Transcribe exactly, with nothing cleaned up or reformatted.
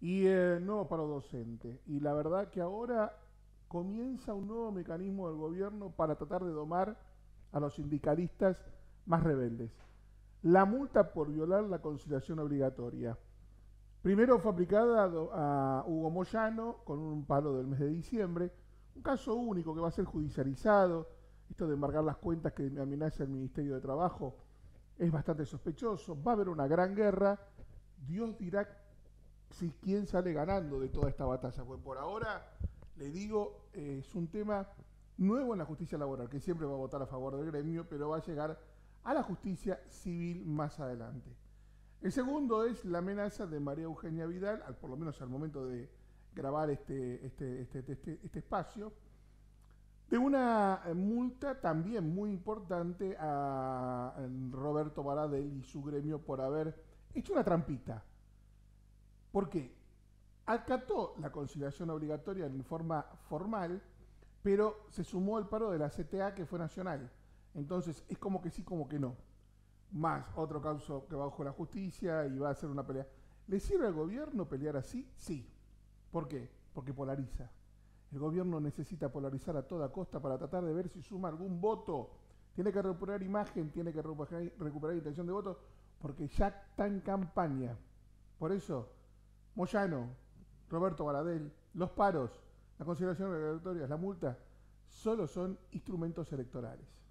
y eh, nuevo paro docente. Y la verdad que ahora comienza un nuevo mecanismo del gobierno para tratar de domar a los sindicalistas más rebeldes. La multa por violar la conciliación obligatoria. Primero fue aplicada a Hugo Moyano con un paro del mes de diciembre, un caso único que va a ser judicializado. Esto de embargar las cuentas que amenaza el Ministerio de Trabajo es bastante sospechoso. Va a haber una gran guerra. Dios dirá si quién sale ganando de toda esta batalla. Pues por ahora, le digo, eh, es un tema nuevo en la justicia laboral, que siempre va a votar a favor del gremio, pero va a llegar a la justicia civil más adelante. El segundo es la amenaza de María Eugenia Vidal, al, por lo menos al momento de grabar este, este, este, este, este espacio, de una multa también muy importante a Roberto Baradel y su gremio por haber hecho una trampita. ¿Por qué? Acató la conciliación obligatoria en forma formal, pero se sumó el paro de la C T A que fue nacional. Entonces es como que sí, como que no. Más otro caso que va bajo la justicia y va a ser una pelea. ¿Le sirve al gobierno pelear así? Sí. ¿Por qué? Porque polariza. El gobierno necesita polarizar a toda costa para tratar de ver si suma algún voto. Tiene que recuperar imagen, tiene que recuperar intención de voto, porque ya está en campaña. Por eso, Moyano, Roberto Baradel, los paros, la consideración obligatoria, la multa, solo son instrumentos electorales.